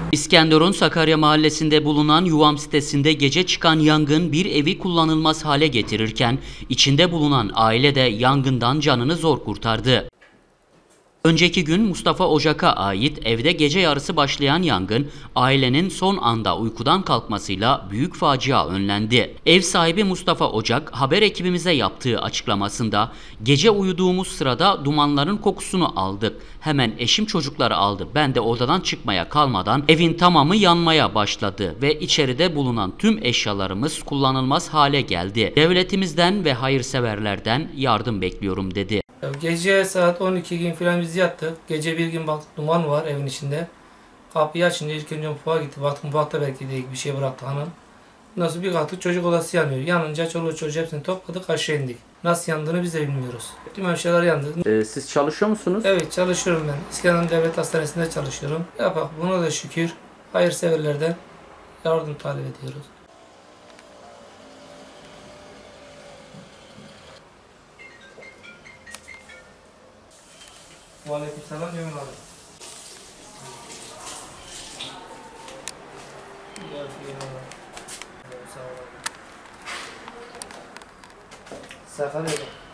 İskenderun Sakarya Mahallesi'nde bulunan Yuvam sitesinde gece çıkan yangın bir evi kullanılmaz hale getirirken içinde bulunan aile de yangından canını zor kurtardı. Önceki gün Mustafa Ocak'a ait evde gece yarısı başlayan yangın ailenin son anda uykudan kalkmasıyla büyük facia önlendi. Ev sahibi Mustafa Ocak haber ekibimize yaptığı açıklamasında gece uyuduğumuz sırada dumanların kokusunu aldık. Hemen eşim çocukları aldı. Ben de odadan çıkmaya kalmadan evin tamamı yanmaya başladı ve içeride bulunan tüm eşyalarımız kullanılmaz hale geldi. Devletimizden ve hayırseverlerden yardım bekliyorum dedi. Gece saat 12 gibi falan biz yattık. Gece bir gün baktık duman var evin içinde. Kapıyı açınca ilk önce mutfağa gitti. Baktık mutfakta belki de bir şey bıraktı hanım. Nasıl bir kalktık çocuk odası yanıyor. Yanınca çoluğu çocuğu hepsini topladık aşağı indik. Nasıl yandığını biz de bilmiyoruz. Tüm eşyalar yandı. Siz çalışıyor musunuz? Evet çalışıyorum ben. İskenderun Devlet Hastanesi'nde çalışıyorum. Yapak buna da şükür hayırseverlerden yardım talep ediyoruz. Aleykümselam Cemil abi. Sağ olun. Sakarya.